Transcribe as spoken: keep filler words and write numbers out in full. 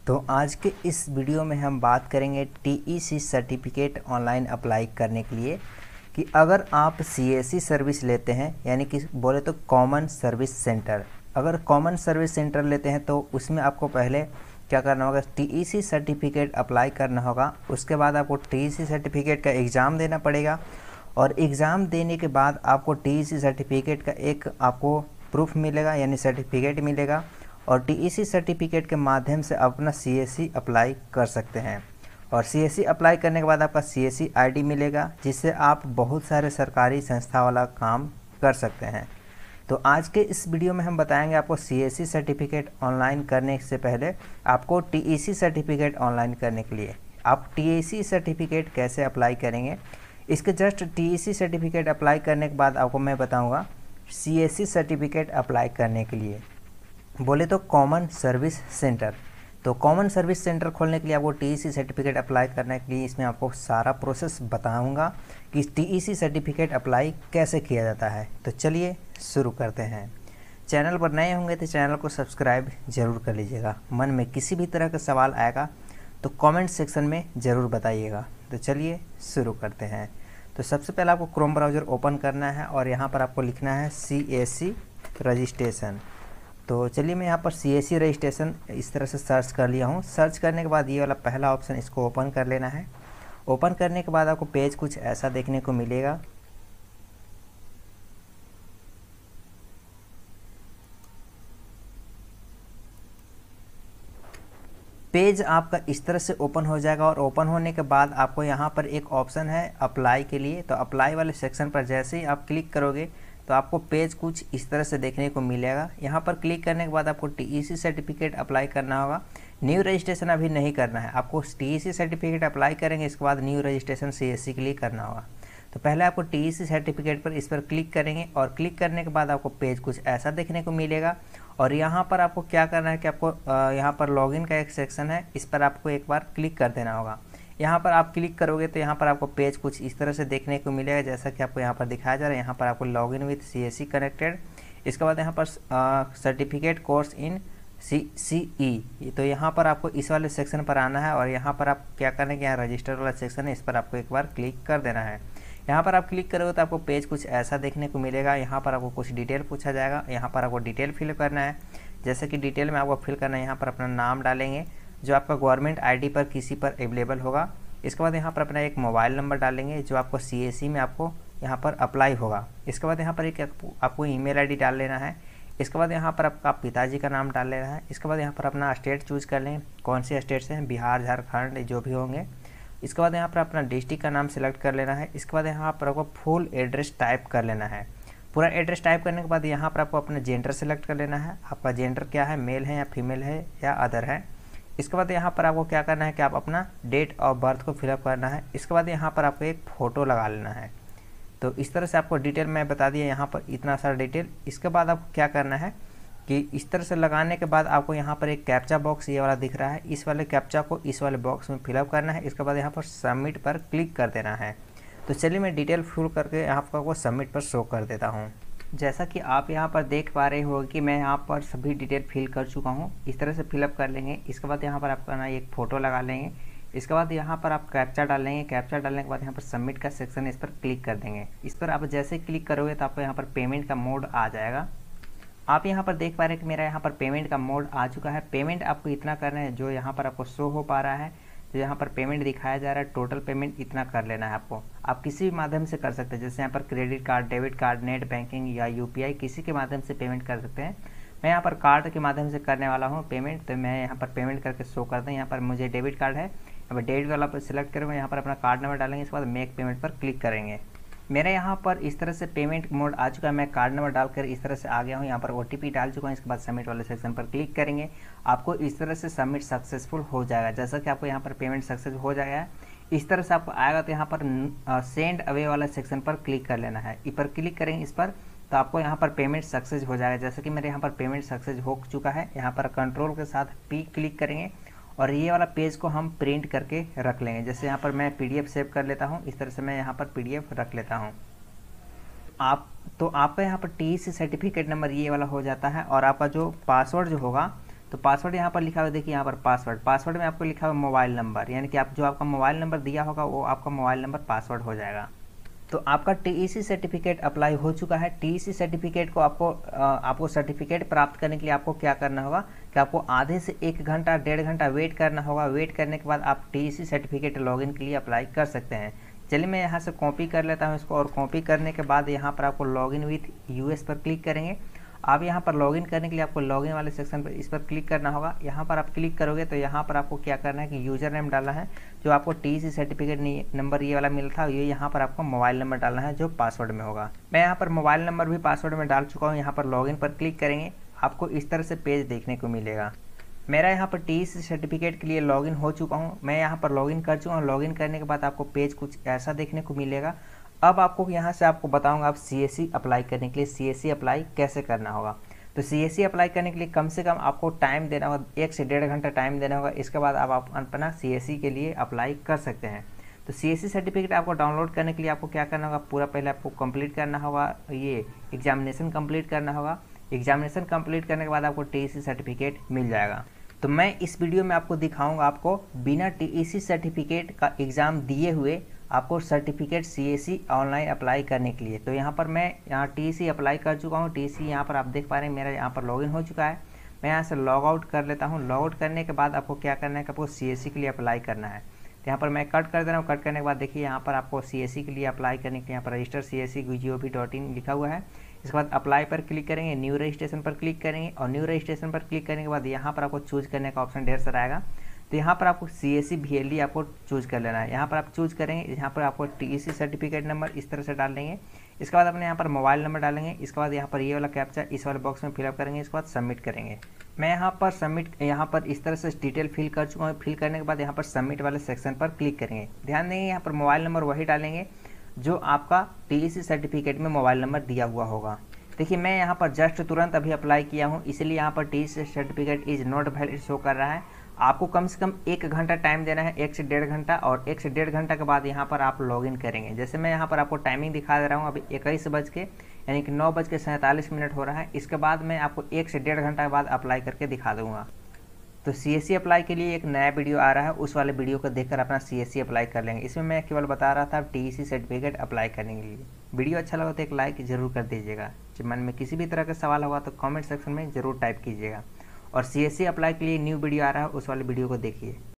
तो आज के इस वीडियो में हम बात करेंगे टीईसी सर्टिफिकेट ऑनलाइन अप्लाई करने के लिए कि अगर आप सीएससी सर्विस लेते हैं, यानी कि बोले तो कॉमन सर्विस सेंटर, अगर कॉमन सर्विस सेंटर लेते हैं तो उसमें आपको पहले क्या करना होगा, टीईसी सर्टिफिकेट अप्लाई करना होगा। उसके बाद आपको टीईसी सर्टिफिकेट का एग्ज़ाम देना पड़ेगा और एग्ज़ाम देने के बाद आपको टीईसी सर्टिफिकेट का एक आपको प्रूफ मिलेगा, यानी सर्टिफिकेट मिलेगा और टीईसी सर्टिफिकेट के माध्यम से अपना सीएससी अप्लाई कर सकते हैं। और सीएससी अप्लाई करने के बाद आपका सीएससी आईडी मिलेगा, जिससे आप बहुत सारे सरकारी संस्था वाला काम कर सकते हैं। तो आज के इस वीडियो में हम बताएंगे आपको सीएससी सर्टिफिकेट ऑनलाइन करने से पहले आपको टीईसी सर्टिफिकेट ऑनलाइन करने के लिए आप टीईसी सर्टिफिकेट कैसे अप्लाई करेंगे। इसके जस्ट टीईसी सर्टिफिकेट अप्लाई करने के बाद आपको मैं बताऊंगा सीएससी सर्टिफिकेट अप्लाई करने के लिए बोले तो कॉमन सर्विस सेंटर। तो कॉमन सर्विस सेंटर खोलने के लिए आपको टीईसी सर्टिफिकेट अप्लाई करने के लिए इसमें आपको सारा प्रोसेस बताऊंगा कि टीईसी सर्टिफिकेट अप्लाई कैसे किया जाता है। तो चलिए शुरू करते हैं। चैनल पर नए होंगे तो चैनल को सब्सक्राइब जरूर कर लीजिएगा। मन में किसी भी तरह का सवाल आएगा तो कमेंट सेक्शन में ज़रूर बताइएगा। तो चलिए शुरू करते हैं। तो सबसे पहले आपको क्रोम ब्राउज़र ओपन करना है और यहाँ पर आपको लिखना है सीएससी रजिस्ट्रेशन। तो चलिए मैं यहाँ पर सीएससी रजिस्ट्रेशन इस तरह से सर्च कर लिया हूँ। सर्च करने के बाद ये वाला पहला ऑप्शन, इसको ओपन कर लेना है। ओपन करने के बाद आपको पेज कुछ ऐसा देखने को मिलेगा। पेज आपका इस तरह से ओपन हो जाएगा और ओपन होने के बाद आपको यहाँ पर एक ऑप्शन है अप्लाई के लिए। तो अप्लाई वाले सेक्शन पर जैसे ही आप क्लिक करोगे तो आपको पेज कुछ इस तरह से देखने को मिलेगा। यहाँ पर क्लिक करने के बाद आपको टीईसी सर्टिफिकेट अप्लाई करना होगा। न्यू रजिस्ट्रेशन अभी नहीं करना है, आपको टीईसी सर्टिफिकेट अप्लाई करेंगे, इसके बाद न्यू रजिस्ट्रेशन सीएससी के लिए करना होगा। तो पहले आपको टीईसी सर्टिफिकेट पर इस पर क्लिक करेंगे और क्लिक करने के बाद आपको पेज कुछ ऐसा देखने को मिलेगा। और यहाँ पर आपको क्या करना है कि आपको यहाँ पर लॉगिन का एक सेक्शन है, इस पर आपको एक बार क्लिक कर देना होगा। यहाँ पर आप क्लिक करोगे तो यहाँ पर आपको पेज कुछ इस तरह से देखने को मिलेगा, जैसा कि आपको यहाँ पर दिखाया जा रहा है। यहाँ पर आपको लॉगिन विथ सीएससी कनेक्टेड, इसके बाद यहाँ पर सर्टिफिकेट कोर्स इन सी सी ई। तो यहाँ पर आपको इस वाले सेक्शन पर आना है और यहाँ पर आप क्या करना है कि यहाँ रजिस्टर वाला सेक्शन है, इस पर आपको एक बार क्लिक कर देना है। यहाँ पर आप क्लिक करोगे तो आपको पेज कुछ ऐसा देखने को मिलेगा। यहाँ पर आपको कुछ डिटेल पूछा जाएगा, यहाँ पर आपको डिटेल फिल करना है। जैसे कि डिटेल में आपको फिल करना है, यहाँ पर अपना नाम डालेंगे जो आपका गवर्नमेंट आईडी पर किसी पर अवेलेबल होगा। इसके बाद यहाँ पर अपना एक मोबाइल नंबर डालेंगे जो आपको सीएससी में आपको यहाँ पर अप्लाई होगा। इसके बाद यहाँ पर एक आपको ईमेल आईडी डाल लेना है। इसके बाद यहाँ पर आपका पिताजी का नाम डाल लेना है। इसके बाद यहाँ पर अपना स्टेट चूज कर लें, कौन से स्टेट से हैं, बिहार, झारखंड, जो भी होंगे। इसके बाद यहाँ पर अपना डिस्ट्रिक्ट का नाम सेलेक्ट कर लेना है। इसके बाद यहाँ पर आपको फुल एड्रेस टाइप कर लेना है। पूरा एड्रेस टाइप करने के बाद यहाँ पर आपको अपना जेंडर सेलेक्ट कर लेना है। आपका जेंडर क्या है, मेल है या फीमेल है या अदर है। इसके बाद यहाँ पर आपको क्या करना है कि आप अपना डेट ऑफ बर्थ को फिलअप करना है। इसके बाद यहाँ पर आपको एक फ़ोटो लगा लेना है। तो इस तरह से आपको डिटेल मैं बता दिया यहाँ पर इतना सारा डिटेल। इसके बाद आपको क्या करना है कि इस तरह से लगाने के बाद आपको यहाँ पर एक कैप्चा बॉक्स ये वाला दिख रहा है, इस वाले कैप्चा को इस वाले बॉक्स में फिलअप करना है। इसके बाद यहाँ पर सबमिट पर क्लिक कर देना है। तो चलिए मैं डिटेल फिल करके आपको सबमिट पर शो कर देता हूँ। जैसा कि आप यहाँ पर देख पा रहे हो कि मैं यहाँ पर सभी डिटेल फिल कर चुका हूँ। इस तरह से फिलअप कर लेंगे। इसके बाद यहाँ पर आपका ना एक फ़ोटो लगा लेंगे। इसके बाद यहाँ पर आप कैप्चा डालेंगे। कैप्चा डालने के बाद यहाँ पर सबमिट का सेक्शन है, इस पर क्लिक कर देंगे। इस पर आप जैसे क्लिक करोगे तो आपको यहाँ पर पेमेंट का मोड आ जाएगा। आप यहाँ पर देख पा रहे हैं कि मेरा यहाँ पर पेमेंट का मोड आ चुका है। पेमेंट आपको इतना करना है जो यहाँ पर आपको शो हो पा रहा है, जो यहाँ पर पेमेंट दिखाया जा रहा है, टोटल पेमेंट इतना कर लेना है आपको। आप किसी भी माध्यम से कर सकते हैं, जैसे यहाँ पर credit card, debit card, net banking या यूपीआई, किसी के माध्यम से पेमेंट कर सकते हैं। मैं यहाँ पर कार्ड के माध्यम से करने वाला हूँ पेमेंट, तो मैं यहाँ पर पेमेंट करके शो करता हूँ। यहाँ पर मुझे डेबिट कार्ड है, यहाँ पर डेबिट वाला पर सिलेक्ट करूँगा, यहाँ पर अपना कार्ड नंबर डालेंगे। इसके बाद मेक पेमेंट पर क्लिक करेंगे। मेरा यहाँ पर इस तरह से पेमेंट मोड आ चुका है। मैं कार्ड नंबर डालकर इस तरह से आ गया हूँ। यहाँ पर ओटीपी डाल चुका हूँ। इसके बाद सबमिट वाले सेक्शन पर क्लिक करेंगे। आपको इस तरह से सबमिट सक्सेसफुल हो जाएगा। जैसा कि आपको यहाँ पर पेमेंट सक्सेस हो जाएगा, इस तरह से आपको आएगा तो यहाँ पर सेंड अवे वाला सेक्शन पर क्लिक कर लेना है। इस पर क्लिक करेंगे इस पर तो आपको यहाँ पर पेमेंट सक्सेस हो जाएगा। जैसे कि मेरे यहाँ पर पेमेंट सक्सेस हो चुका है। यहाँ पर कंट्रोल के साथ पी क्लिक करेंगे और ये वाला पेज को हम प्रिंट करके रख लेंगे। जैसे यहाँ पर मैं पीडीएफ सेव कर लेता हूँ, इस तरह से मैं यहाँ पर पीडीएफ रख लेता हूँ। आप तो आपका यहाँ पर टीईसी सर्टिफिकेट नंबर ये वाला हो जाता है और आपका जो पासवर्ड जो होगा तो पासवर्ड यहाँ पर लिखा हुआ देखिए, यहाँ पर पासवर्ड पासवर्ड में आपको लिखा हुआ मोबाइल नंबर, यानी कि आप जो आपका मोबाइल नंबर दिया होगा वो आपका मोबाइल नंबर पासवर्ड हो जाएगा। तो आपका टीईसी सर्टिफिकेट अप्लाई हो चुका है। टीईसी सर्टिफिकेट को आपको आपको सर्टिफिकेट प्राप्त करने के लिए आपको क्या करना होगा कि आपको आधे से एक घंटा डेढ़ घंटा वेट करना होगा। वेट करने के बाद आप टीईसी सर्टिफिकेट लॉगिन के लिए अप्लाई कर सकते हैं। चलिए मैं यहाँ से कॉपी कर लेता हूँ इसको, और कॉपी करने के बाद यहाँ पर आपको लॉगिन विथ यूएस पर क्लिक करेंगे। आप यहाँ पर लॉगिन करने के लिए आपको लॉगिन वाले सेक्शन पर इस पर क्लिक करना होगा। यहाँ पर आप क्लिक करोगे तो यहाँ पर आपको क्या करना है कि यूज़र नेम डालना है, जो आपको टीईसी सर्टिफिकेट नंबर ये वाला मिला था, ये यहाँ पर आपको मोबाइल नंबर डालना है जो पासवर्ड में होगा। मैं यहाँ पर मोबाइल नंबर भी पासवर्ड में डाल चुका हूँ। यहाँ पर लॉगिन पर क्लिक करेंगे, आपको इस तरह से पेज देखने को मिलेगा। मेरा यहाँ पर टीईसी सर्टिफिकेट के लिए लॉगिन हो चुका हूँ, मैं यहाँ पर लॉगिन कर चुका हूँ। लॉगिन करने के बाद आपको पेज कुछ ऐसा देखने को मिलेगा। अब आपको यहाँ से आपको बताऊँगा आप सीएससी अप्लाई करने के लिए सीएससी अप्लाई कैसे करना होगा। तो सीएससी अप्लाई करने के लिए कम से कम आपको टाइम देना होगा, एक से डेढ़ घंटा टाइम देना होगा। इसके बाद आप अपना सीएससी के लिए अप्लाई कर सकते हैं। तो सीएससी सर्टिफिकेट आपको डाउनलोड करने के लिए आपको क्या करना होगा, पूरा पहले आपको कंप्लीट करना होगा, ये एग्जामिनेशन कंप्लीट करना होगा। एग्जामिनेशन कंप्लीट करने के बाद आपको टीईसी सर्टिफिकेट मिल जाएगा। तो मैं इस वीडियो में आपको दिखाऊंगा आपको बिना टीईसी सर्टिफिकेट का एग्ज़ाम दिए हुए आपको सर्टिफिकेट सीएससी ऑनलाइन अप्लाई करने के लिए। तो यहाँ पर मैं यहाँ टीईसी अप्लाई कर चुका हूँ। टीईसी यहाँ पर आप देख पा रहे हैं मेरा यहाँ पर लॉगिन हो चुका है। मैं यहाँ से लॉग आउट कर लेता हूँ। लॉग आउट करने के बाद आपको क्या करना है कि आपको सीएससी के लिए अप्लाई करना है। तो यहाँ पर मैं कट कर दे रहा हूँ। कट करने के बाद देखिए यहाँ पर आपको सीएससी के लिए अप्लाई करने के लिए यहाँ पर register C S C G O V dot in लिखा हुआ है। इसके बाद अप्लाई पर क्लिक करेंगे, न्यू रजिस्ट्रेशन पर क्लिक करेंगे, और न्यू रजिस्ट्रेशन पर क्लिक करने के बाद यहाँ पर आपको चूज करने का ऑप्शन ढेर सारा आएगा। तो यहाँ पर आपको C S C V L D आपको चूज कर लेना है। यहाँ पर आप चूज करेंगे, यहाँ पर आपको टीईसी सर्टिफिकेट नंबर इस तरह से डाल देंगे। इसके बाद अपने यहाँ पर मोबाइल नंबर डालेंगे। इसके बाद यहाँ पर ये वाला कैप्चा इस वाले बॉक्स में फिलअप करेंगे। इसके बाद सबमिट करेंगे। मैं यहाँ पर सबमिट यहाँ पर इस तरह से डिटेल फिल कर चुका हूँ। फिल करने के बाद यहाँ पर सबमिट वाले सेक्शन पर क्लिक करेंगे। ध्यान देंगे यहाँ पर मोबाइल नंबर वही डालेंगे जो आपका टीईसी सर्टिफिकेट में मोबाइल नंबर दिया हुआ होगा। देखिए मैं यहाँ पर जस्ट तुरंत अभी अप्लाई किया हूँ, इसलिए यहाँ पर TEC certificate is not valid show कर रहा है। आपको कम से कम एक घंटा टाइम देना है, एक से डेढ़ घंटा, और एक से डेढ़ घंटा के बाद यहाँ पर आप लॉगिन करेंगे। जैसे मैं यहाँ पर आपको टाइमिंग दिखा दे रहा हूँ, अभी इक्कीस बज के यानी कि नौ बज के सैंतालीस मिनट हो रहा है। इसके बाद मैं आपको एक से डेढ़ घंटा के बाद अप्लाई करके दिखा दूँगा। तो सीएससी अप्लाई के लिए एक नया वीडियो आ रहा है, उस वाले वीडियो को देखकर अपना सीएससी अप्लाई कर लेंगे। इसमें मैं केवल बता रहा था टीईसी सर्टिफिकेट अप्लाई करने के लिए। वीडियो अच्छा लगा तो एक लाइक जरूर कर दीजिएगा। जब मन में किसी भी तरह का सवाल होगा तो कमेंट सेक्शन में ज़रूर टाइप कीजिएगा। और सीएससी अप्लाई के लिए न्यू वीडियो आ रहा है, उस वाले वीडियो को देखिए।